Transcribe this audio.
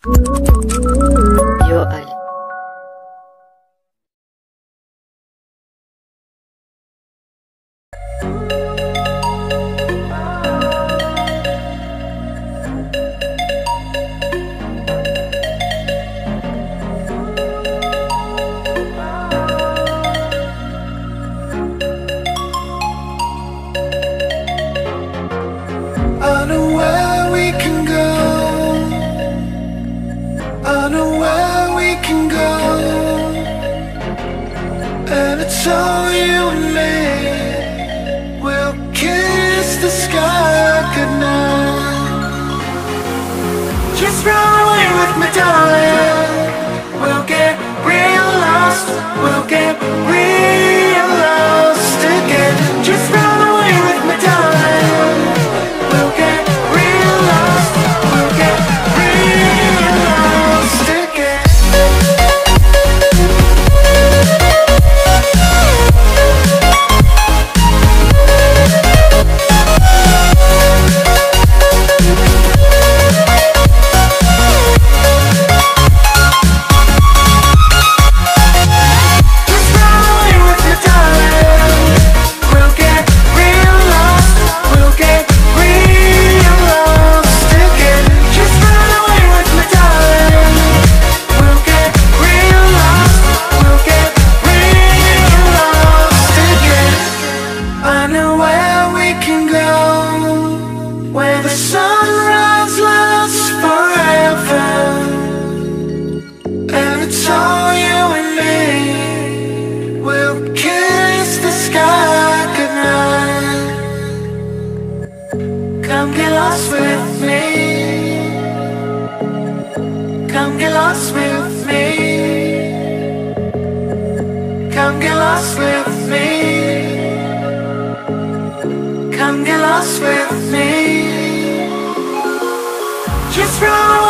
Yoel. I know where we can go. I know where we can go. And it's all you and me. We'll kiss the sky goodnight. Just run away with me, darling. We'll get real lost. We'll get real lost again. Just run away with me, darling. We'll get real lost. We'll get real lost again. Just run away with me, darling. We'll get real lost. We'll get real lost again. Just run away with me, darling. We'll get real lost. We'll get real lost again. I know where we can go, where the sunrise lasts forever. And it's all you and me. We'll kiss the sky goodnight. Come get lost with me. Come get lost with me. Come get lost with me. Come get lost with me. Just run away.